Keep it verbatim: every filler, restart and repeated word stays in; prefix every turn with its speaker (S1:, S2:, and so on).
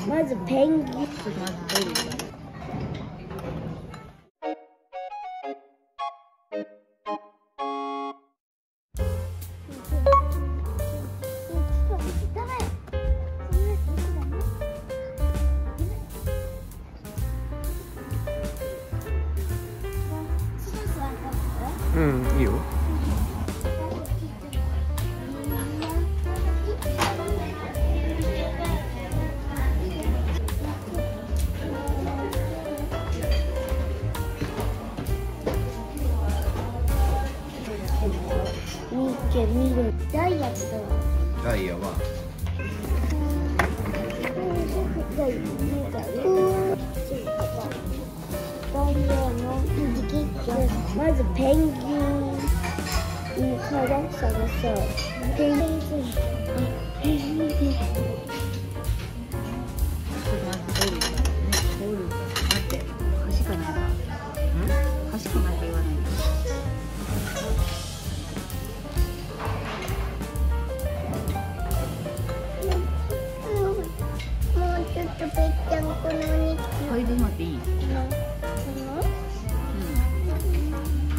S1: まずペンギン。
S2: ちょっとまずトイレ行かない。
S3: うん、いいよ。
S1: 見てみる。ダイヤと
S3: ダイヤは
S1: ダイヤの右まずペンギンから探そう。ペンギン。ペンギン。
S2: ちょっとまずトイレ行かない。トイレ行かない。待って、橋かないか。橋かないか言わないで。
S1: ぺっちゃんこのお肉。
S2: 嗅いでもらっていい？うん。